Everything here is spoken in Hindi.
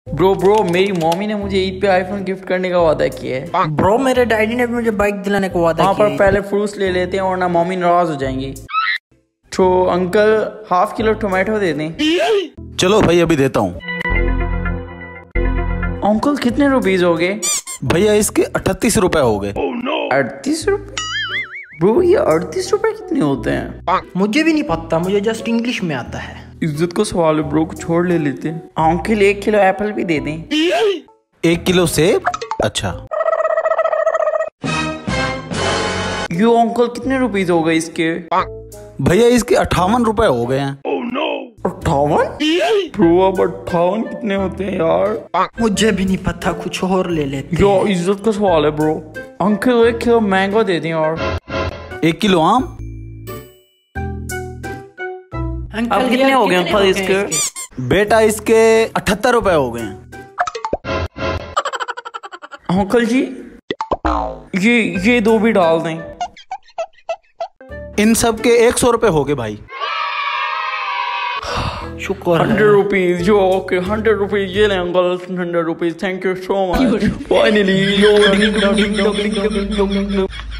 ब्रो ब्रो, मेरी मम्मी ने मुझे ईद पे आईफोन गिफ्ट करने का वादा किया है। ब्रो मेरे डैडी ने भी मुझे बाइक दिलाने का वादा किया पर है। पहले फ्रूट्स ले लेते हैं वरना मम्मी नाराज हो जाएंगी। तो अंकल ½ किलो टोमेटो दे दें। चलो भाई अभी देता हूँ। अंकल कितने रुपीस हो गए? भैया इसके 38 रुपए हो गए। 38 रुपए? ब्रो ये 38 रुपए कितने होते हैं? मुझे भी नहीं पता, मुझे जस्ट इंग्लिश में आता है। इज्जत का सवाल है ब्रो, कुछ छोड़ ले लेते हैं। अंकल 1 किलो एप्पल भी दे दें। 1 किलो सेब? अच्छा। यो अंकल कितने रुपीस हो गए इसके? भैया इसके 58 रुपए हो गए हैं। 58? ब्रो अब 58 कितने होते हैं यार? मुझे भी नहीं पता, कुछ और ले लेते हैं। यो इज्जत का सवाल है ब्रो। अंकल 1 किलो मैंगो दे दें। और 1 किलो आम? अब कितने हो गए अंकल इसके? बेटा इसके 78 रुपए हो गए हैं। अंकल जी ये 2 भी डाल दें। इन सब के 100 रुपए हो गए भाई। शुक्र 100 रुपीज। जो ओके 100 रुपीज ये लें uncle. 100 rupees, thank you so much. Finally